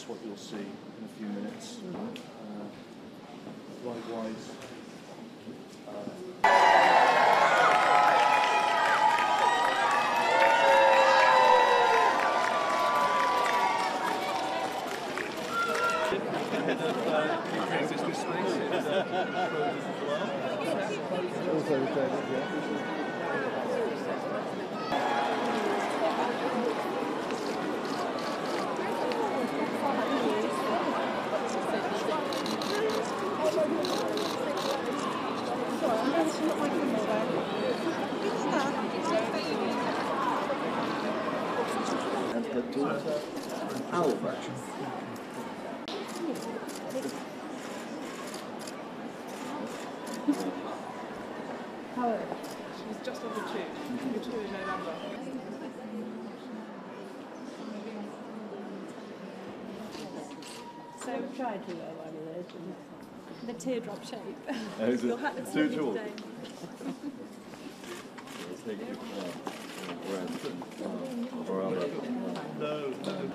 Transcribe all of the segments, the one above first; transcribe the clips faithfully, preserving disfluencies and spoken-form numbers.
that's what you'll see in a few minutes. Uh, likewise. And her daughter, Alva. How old? She's just under two. She'll be two in November. So we tried to wear one of those, didn't we? The teardrop shape. Oh, is it? Your hat looks Too lovely tall? today. No, no.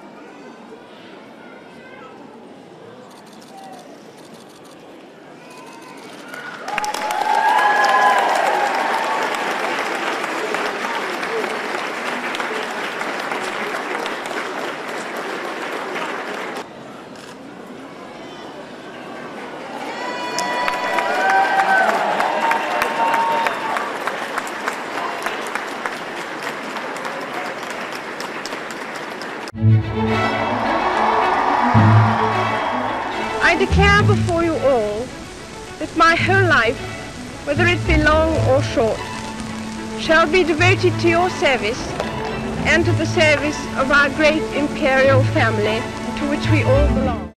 I declare before you all that my whole life, whether it be long or short, shall be devoted to your service and to the service of our great imperial family to which we all belong.